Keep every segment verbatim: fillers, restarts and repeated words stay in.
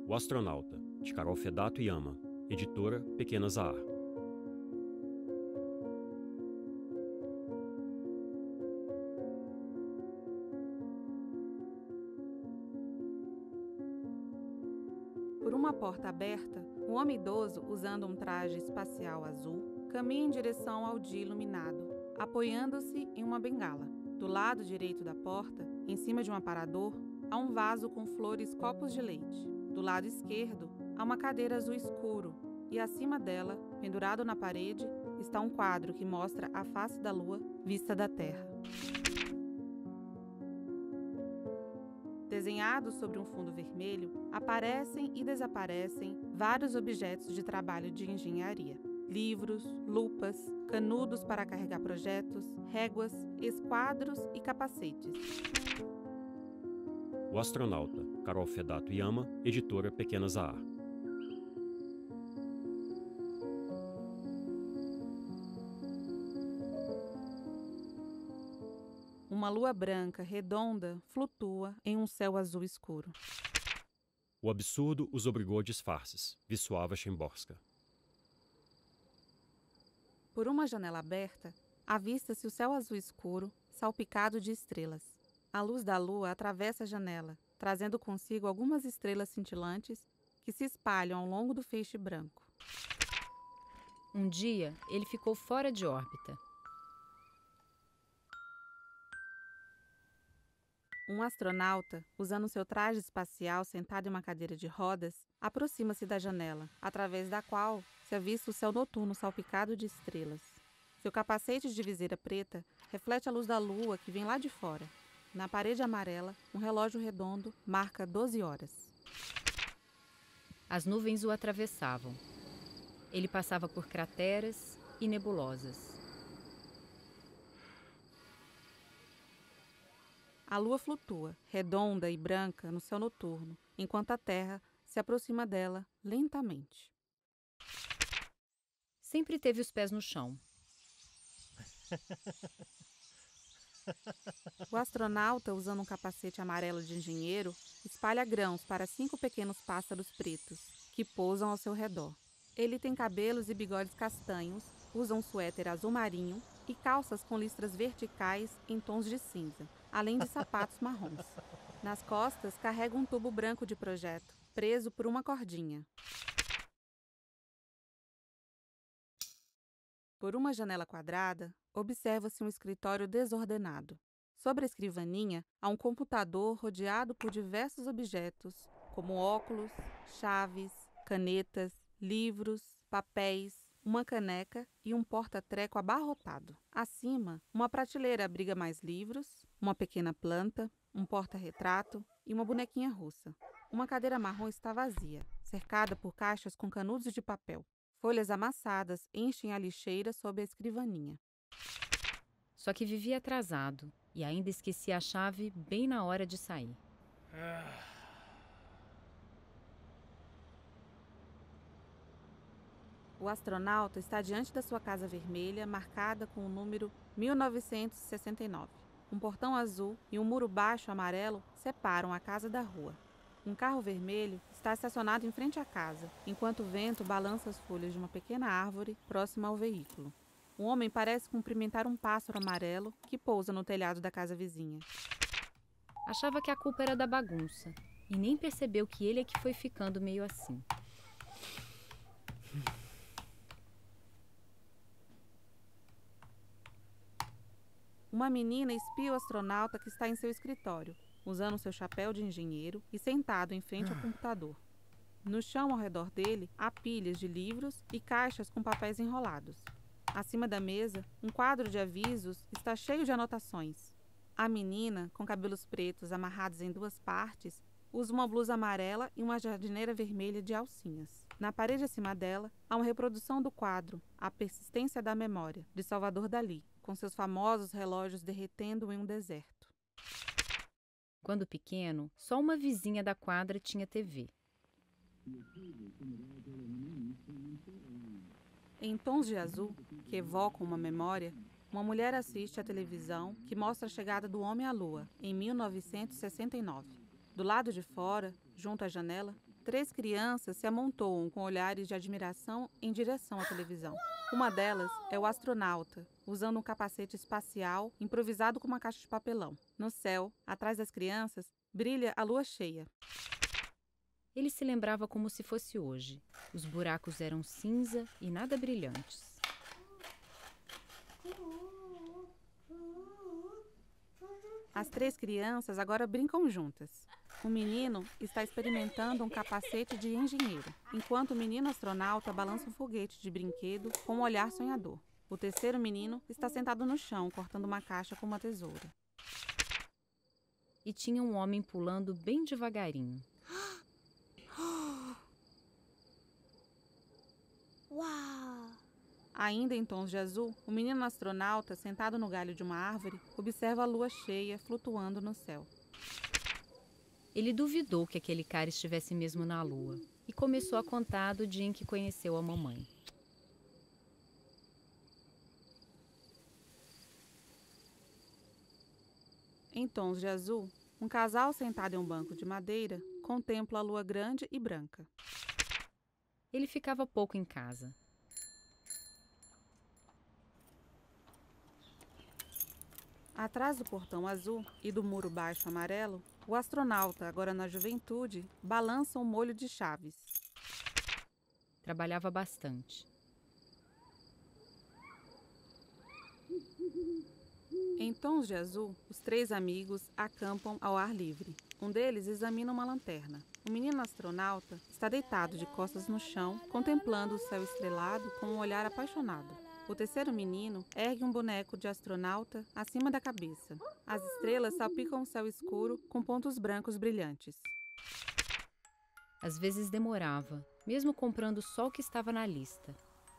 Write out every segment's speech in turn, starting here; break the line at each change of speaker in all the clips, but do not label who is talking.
O Astronauta, de Carol Fedato Yama, editora Pequena Zahar.
Por uma porta aberta, um homem idoso, usando um traje espacial azul, caminha em direção ao dia iluminado, apoiando-se em uma bengala. Do lado direito da porta, em cima de um aparador, há um vaso com flores copos de leite. Do lado esquerdo, há uma cadeira azul escuro e acima dela, pendurado na parede, está um quadro que mostra a face da lua vista da Terra. Desenhados sobre um fundo vermelho, aparecem e desaparecem vários objetos de trabalho de engenharia. Livros, lupas, canudos para carregar projetos, réguas, esquadros e capacetes.
O Astronauta, Carol Fedato Yama, editora Pequena Zahar.
Uma lua branca, redonda, flutua em um céu azul escuro.
O absurdo os obrigou a disfarces. Wisława Szymborska.
Por uma janela aberta, avista-se o céu azul escuro, salpicado de estrelas. A luz da lua atravessa a janela, trazendo consigo algumas estrelas cintilantes que se espalham ao longo do feixe branco.
Um dia, ele ficou fora de órbita.
Um astronauta, usando seu traje espacial sentado em uma cadeira de rodas, aproxima-se da janela, através da qual se avista o céu noturno salpicado de estrelas. Seu capacete de viseira preta reflete a luz da lua que vem lá de fora. Na parede amarela, um relógio redondo marca doze horas.
As nuvens o atravessavam. Ele passava por crateras e nebulosas.
A lua flutua, redonda e branca, no céu noturno, enquanto a Terra se aproxima dela lentamente.
Sempre teve os pés no chão.
O astronauta, usando um capacete amarelo de engenheiro, espalha grãos para cinco pequenos pássaros pretos, que pousam ao seu redor. Ele tem cabelos e bigodes castanhos, usa um suéter azul marinho e calças com listras verticais em tons de cinza, além de sapatos marrons. Nas costas, carrega um tubo branco de projeto, preso por uma cordinha. Por uma janela quadrada, observa-se um escritório desordenado. Sobre a escrivaninha, há um computador rodeado por diversos objetos, como óculos, chaves, canetas, livros, papéis, uma caneca e um porta-treco abarrotado. Acima, uma prateleira abriga mais livros, uma pequena planta, um porta-retrato e uma bonequinha russa. Uma cadeira marrom está vazia, cercada por caixas com canudos de papel. Folhas amassadas enchem a lixeira sob a escrivaninha.
Só que vivia atrasado e ainda esquecia a chave bem na hora de sair.
O astronauta está diante da sua casa vermelha, marcada com o número mil novecentos e sessenta e nove. Um portão azul e um muro baixo amarelo separam a casa da rua. Um carro vermelho está estacionado em frente à casa, enquanto o vento balança as folhas de uma pequena árvore próxima ao veículo. Um homem parece cumprimentar um pássaro amarelo que pousa no telhado da casa vizinha.
Achava que a culpa era da bagunça e nem percebeu que ele é que foi ficando meio assim.
Uma menina espia o astronauta que está em seu escritório, usando seu chapéu de engenheiro e sentado em frente ao computador. No chão ao redor dele há pilhas de livros e caixas com papéis enrolados. Acima da mesa, um quadro de avisos está cheio de anotações. A menina, com cabelos pretos amarrados em duas partes, usa uma blusa amarela e uma jardineira vermelha de alcinhas. Na parede acima dela, há uma reprodução do quadro A Persistência da Memória, de Salvador Dalí, com seus famosos relógios derretendo em um deserto.
Quando pequeno, só uma vizinha da quadra tinha T V.
Em tons de azul, que evocam uma memória, uma mulher assiste à televisão que mostra a chegada do homem à Lua, em mil novecentos e sessenta e nove. Do lado de fora, junto à janela, três crianças se amontoam com olhares de admiração em direção à televisão. Uma delas é o astronauta, usando um capacete espacial improvisado com uma caixa de papelão. No céu, atrás das crianças, brilha a lua cheia.
Ele se lembrava como se fosse hoje. Os buracos eram cinza e nada brilhantes.
As três crianças agora brincam juntas. O menino está experimentando um capacete de engenheiro, enquanto o menino astronauta balança um foguete de brinquedo com um olhar sonhador. O terceiro menino está sentado no chão, cortando uma caixa com uma tesoura.
E tinha um homem pulando bem devagarinho.
Uau!
Ainda em tons de azul, o menino astronauta, sentado no galho de uma árvore, observa a lua cheia flutuando no céu.
Ele duvidou que aquele cara estivesse mesmo na lua e começou a contar do dia em que conheceu a mamãe.
Em tons de azul, um casal sentado em um banco de madeira contempla a lua grande e branca.
Ele ficava pouco em casa.
Atrás do portão azul e do muro baixo amarelo, o astronauta, agora na juventude, balança um molho de chaves.
Trabalhava bastante.
Em tons de azul, os três amigos acampam ao ar livre. Um deles examina uma lanterna. O menino astronauta está deitado de costas no chão, contemplando o céu estrelado com um olhar apaixonado. O terceiro menino ergue um boneco de astronauta acima da cabeça. As estrelas salpicam o céu escuro com pontos brancos brilhantes.
Às vezes demorava, mesmo comprando só o que estava na lista.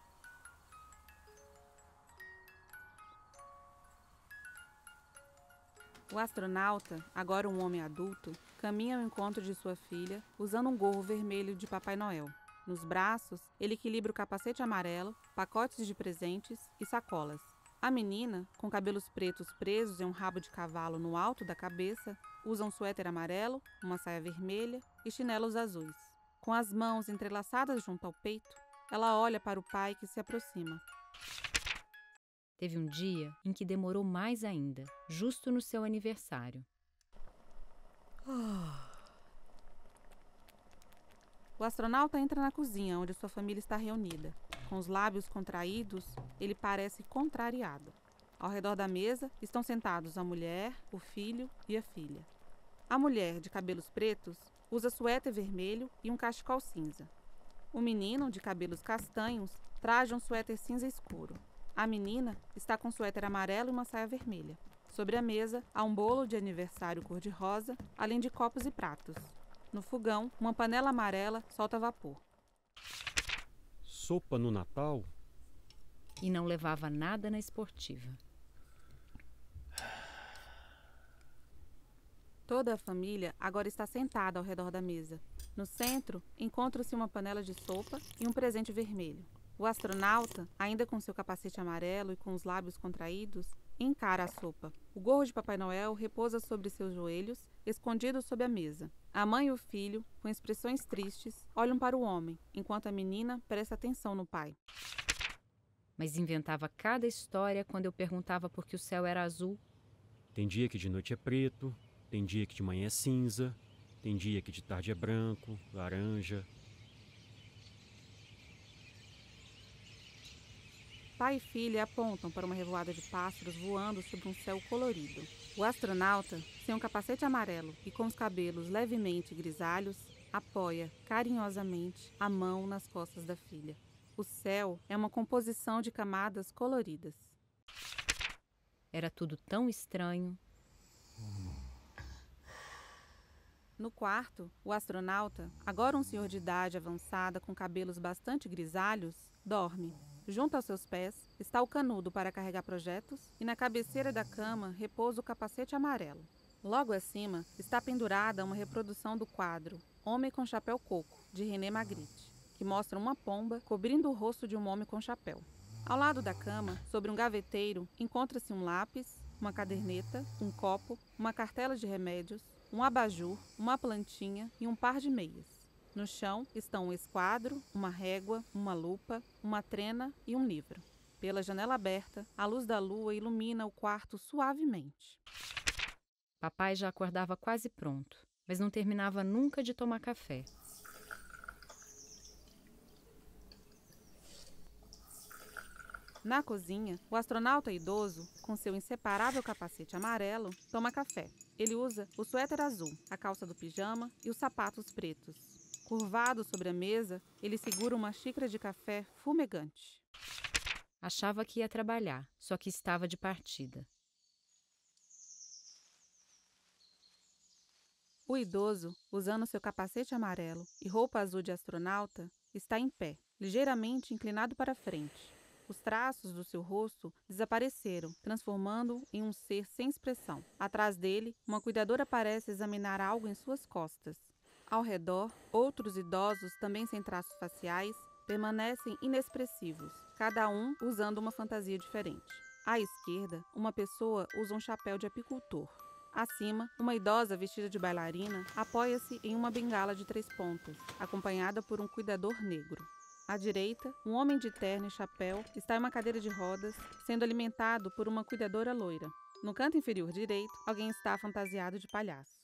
O astronauta, agora um homem adulto, caminha ao encontro de sua filha usando um gorro vermelho de Papai Noel. Nos braços, ele equilibra o capacete amarelo, pacotes de presentes e sacolas. A menina, com cabelos pretos presos em um rabo de cavalo no alto da cabeça, usa um suéter amarelo, uma saia vermelha e chinelos azuis. Com as mãos entrelaçadas junto ao peito, ela olha para o pai que se aproxima.
Teve um dia em que demorou mais ainda, justo no seu aniversário.
O astronauta entra na cozinha, onde sua família está reunida. Com os lábios contraídos, ele parece contrariado. Ao redor da mesa estão sentados a mulher, o filho e a filha. A mulher, de cabelos pretos, usa suéter vermelho e um cachecol cinza. O menino, de cabelos castanhos, traja um suéter cinza escuro. A menina está com suéter amarelo e uma saia vermelha. Sobre a mesa há um bolo de aniversário cor-de-rosa, além de copos e pratos. No fogão, uma panela amarela solta vapor.
Sopa no Natal?
E não levava nada na esportiva.
Toda a família agora está sentada ao redor da mesa. No centro, encontra-se uma panela de sopa e um presente vermelho. O astronauta, ainda com seu capacete amarelo e com os lábios contraídos, encara a sopa. O gorro de Papai Noel repousa sobre seus joelhos, escondido sob a mesa. A mãe e o filho, com expressões tristes, olham para o homem, enquanto a menina presta atenção no pai.
Mas inventava cada história quando eu perguntava por que o céu era azul.
Tem dia que de noite é preto, tem dia que de manhã é cinza, tem dia que de tarde é branco, laranja.
Pai e filha apontam para uma revoada de pássaros voando sobre um céu colorido. O astronauta, sem um capacete amarelo e com os cabelos levemente grisalhos, apoia carinhosamente a mão nas costas da filha. O céu é uma composição de camadas coloridas.
Era tudo tão estranho.
No quarto, o astronauta, agora um senhor de idade avançada com cabelos bastante grisalhos, dorme. Junto aos seus pés está o canudo para carregar projetos e na cabeceira da cama repousa o capacete amarelo. Logo acima está pendurada uma reprodução do quadro Homem com Chapéu Coco, de René Magritte, que mostra uma pomba cobrindo o rosto de um homem com chapéu. Ao lado da cama, sobre um gaveteiro, encontra-se um lápis, uma caderneta, um copo, uma cartela de remédios, um abajur, uma plantinha e um par de meias. No chão estão um esquadro, uma régua, uma lupa, uma trena e um livro. Pela janela aberta, a luz da lua ilumina o quarto suavemente.
Papai já acordava quase pronto, mas não terminava nunca de tomar café.
Na cozinha, o astronauta idoso, com seu inseparável capacete amarelo, toma café. Ele usa o suéter azul, a calça do pijama e os sapatos pretos. Curvado sobre a mesa, ele segura uma xícara de café fumegante.
Achava que ia trabalhar, só que estava de partida.
O idoso, usando seu capacete amarelo e roupa azul de astronauta, está em pé, ligeiramente inclinado para frente. Os traços do seu rosto desapareceram, transformando-o em um ser sem expressão. Atrás dele, uma cuidadora parece examinar algo em suas costas. Ao redor, outros idosos, também sem traços faciais, permanecem inexpressivos, cada um usando uma fantasia diferente. À esquerda, uma pessoa usa um chapéu de apicultor. Acima, uma idosa vestida de bailarina apoia-se em uma bengala de três pontas, acompanhada por um cuidador negro. À direita, um homem de terno e chapéu está em uma cadeira de rodas, sendo alimentado por uma cuidadora loira. No canto inferior direito, alguém está fantasiado de palhaço.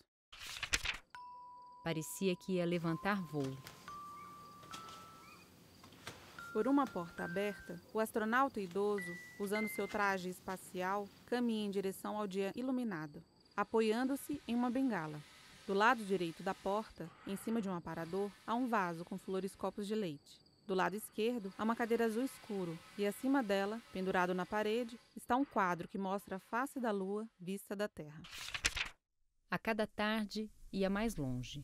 Parecia que ia levantar voo.
Por uma porta aberta, o astronauta idoso, usando seu traje espacial, caminha em direção ao dia iluminado, apoiando-se em uma bengala. Do lado direito da porta, em cima de um aparador, há um vaso com flores copos de leite. Do lado esquerdo, há uma cadeira azul escuro e acima dela, pendurado na parede, está um quadro que mostra a face da lua vista da Terra.
A cada tarde, ia mais longe.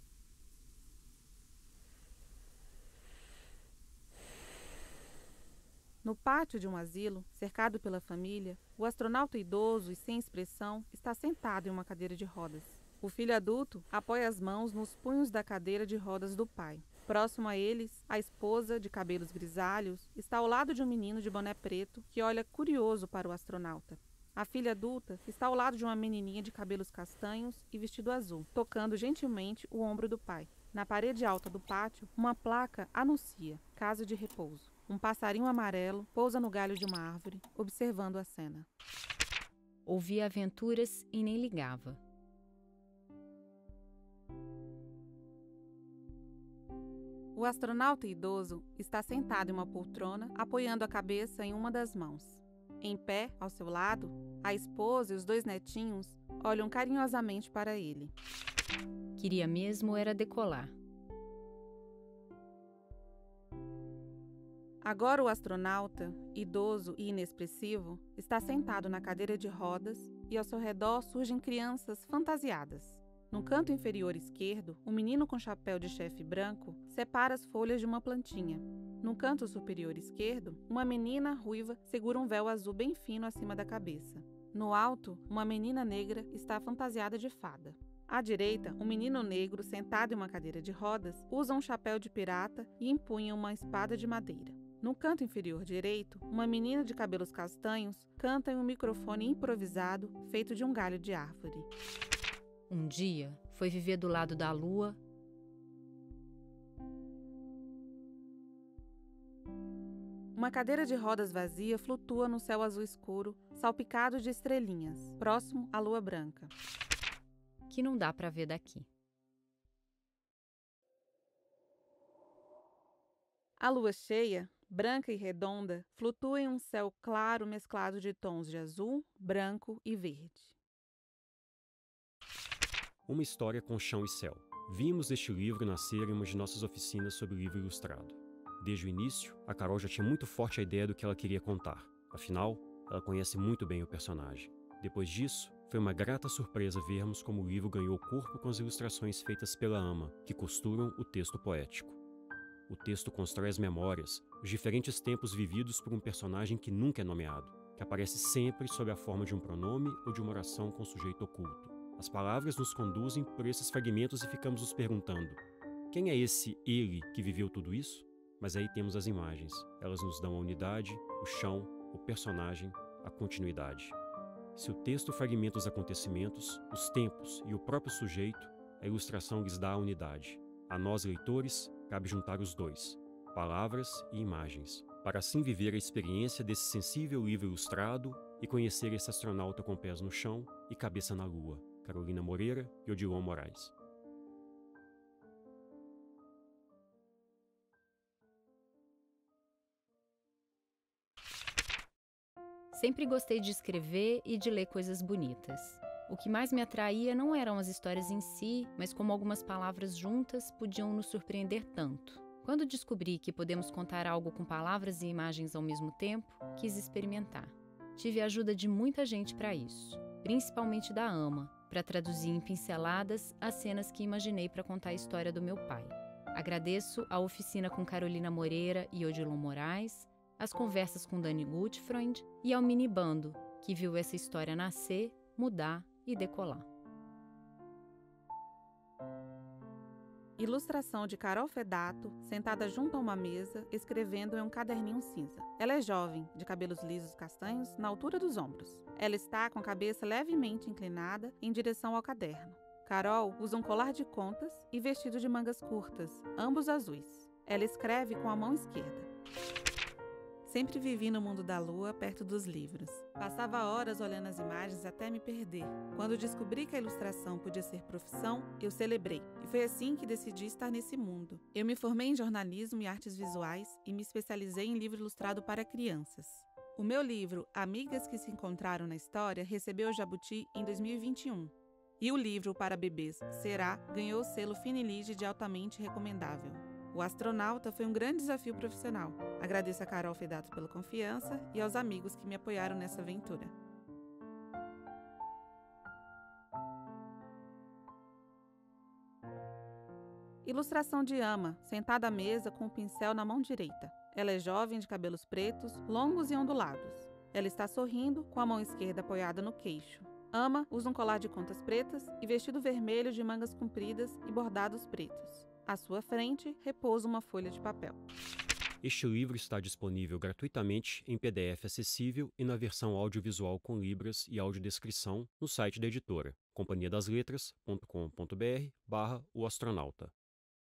No pátio de um asilo, cercado pela família, o astronauta idoso e sem expressão está sentado em uma cadeira de rodas. O filho adulto apoia as mãos nos punhos da cadeira de rodas do pai. Próximo a eles, a esposa, de cabelos grisalhos, está ao lado de um menino de boné preto que olha curioso para o astronauta. A filha adulta está ao lado de uma menininha de cabelos castanhos e vestido azul, tocando gentilmente o ombro do pai. Na parede alta do pátio, uma placa anuncia casa de repouso. Um passarinho amarelo pousa no galho de uma árvore, observando a cena.
Ouvia aventuras e nem ligava.
O astronauta idoso está sentado em uma poltrona, apoiando a cabeça em uma das mãos. Em pé, ao seu lado, a esposa e os dois netinhos olham carinhosamente para ele.
Queria mesmo era decolar.
Agora o astronauta, idoso e inexpressivo, está sentado na cadeira de rodas e ao seu redor surgem crianças fantasiadas. No canto inferior esquerdo, um menino com chapéu de chefe branco separa as folhas de uma plantinha. No canto superior esquerdo, uma menina ruiva segura um véu azul bem fino acima da cabeça. No alto, uma menina negra está fantasiada de fada. À direita, um menino negro sentado em uma cadeira de rodas usa um chapéu de pirata e empunha uma espada de madeira. No canto inferior direito, uma menina de cabelos castanhos canta em um microfone improvisado feito de um galho de árvore.
Um dia, foi viver do lado da lua.
Uma cadeira de rodas vazia flutua no céu azul escuro, salpicado de estrelinhas, próximo à lua branca.
Que não dá para ver daqui.
A lua cheia, branca e redonda, flutua em um céu claro mesclado de tons de azul, branco e verde.
Uma história com chão e céu. Vimos este livro nascer em uma de nossas oficinas sobre livro ilustrado. Desde o início, a Carol já tinha muito forte a ideia do que ela queria contar. Afinal, ela conhece muito bem o personagem. Depois disso, foi uma grata surpresa vermos como o livro ganhou corpo com as ilustrações feitas pela Ama, que costuram o texto poético. O texto constrói as memórias, os diferentes tempos vividos por um personagem que nunca é nomeado, que aparece sempre sob a forma de um pronome ou de uma oração com sujeito oculto. As palavras nos conduzem por esses fragmentos e ficamos nos perguntando: quem é esse ele que viveu tudo isso? Mas aí temos as imagens. Elas nos dão a unidade, o chão, o personagem, a continuidade. Se o texto fragmenta os acontecimentos, os tempos e o próprio sujeito, a ilustração lhes dá a unidade. A nós, leitores, cabe juntar os dois, palavras e imagens, para assim viver a experiência desse sensível livro ilustrado e conhecer esse astronauta com pés no chão e cabeça na lua. Carolina Moreira e Odilon Moraes.
Sempre gostei de escrever e de ler coisas bonitas. O que mais me atraía não eram as histórias em si, mas como algumas palavras juntas podiam nos surpreender tanto. Quando descobri que podemos contar algo com palavras e imagens ao mesmo tempo, quis experimentar. Tive a ajuda de muita gente para isso, principalmente da Ama, para traduzir em pinceladas as cenas que imaginei para contar a história do meu pai. Agradeço a oficina com Carolina Moreira e Odilon Moraes, as conversas com Dani Gutfreund e ao Minibando, que viu essa história nascer, mudar e decolar.
Ilustração de Carol Fedato, sentada junto a uma mesa, escrevendo em um caderninho cinza. Ela é jovem, de cabelos lisos castanhos, na altura dos ombros. Ela está com a cabeça levemente inclinada em direção ao caderno. Carol usa um colar de contas e vestido de mangas curtas, ambos azuis. Ela escreve com a mão esquerda. Sempre vivi no mundo da lua, perto dos livros. Passava horas olhando as imagens até me perder. Quando descobri que a ilustração podia ser profissão, eu celebrei. E foi assim que decidi estar nesse mundo. Eu me formei em jornalismo e artes visuais e me especializei em livro ilustrado para crianças. O meu livro, Amigas que se Encontraram na História, recebeu o Jabuti em dois mil e vinte e um. E o livro para bebês, Será, ganhou o selo Finilige de altamente recomendável. O astronauta foi um grande desafio profissional. Agradeço a Carol Fedato pela confiança e aos amigos que me apoiaram nessa aventura. Ilustração de Ama, sentada à mesa com o pincel na mão direita. Ela é jovem, de cabelos pretos, longos e ondulados. Ela está sorrindo, com a mão esquerda apoiada no queixo. Ama usa um colar de contas pretas e vestido vermelho de mangas compridas e bordados pretos. À sua frente, repousa uma folha de papel.
Este livro está disponível gratuitamente em P D F acessível e na versão audiovisual com libras e audiodescrição no site da editora, companhia das letras ponto com ponto br barra o astronauta.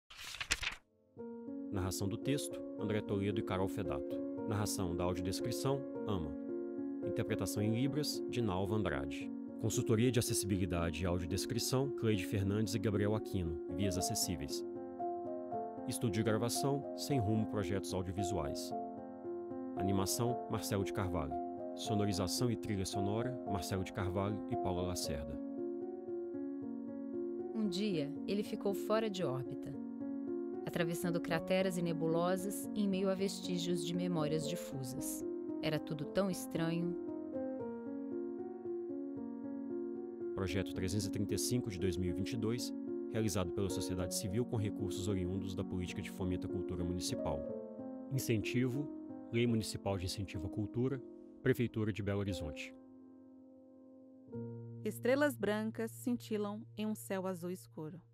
Narração do texto, André Toledo e Carol Fedato. Narração da audiodescrição, Ama. Interpretação em libras, de Nalva Andrade. Consultoria de acessibilidade e audiodescrição, Cleide Fernandes e Gabriel Aquino, vias acessíveis. Estúdio de gravação, Sem Rumo Projetos Audiovisuais. Animação, Marcelo de Carvalho. Sonorização e trilha sonora, Marcelo de Carvalho e Paula Lacerda.
Um dia, ele ficou fora de órbita, atravessando crateras e nebulosas em meio a vestígios de memórias difusas. Era tudo tão estranho.
Projeto trezentos e trinta e cinco de dois mil e vinte e dois, realizado pela sociedade civil com recursos oriundos da Política de Fomento à Cultura Municipal. Incentivo, Lei Municipal de Incentivo à Cultura, Prefeitura de Belo Horizonte.
Estrelas brancas cintilam em um céu azul escuro.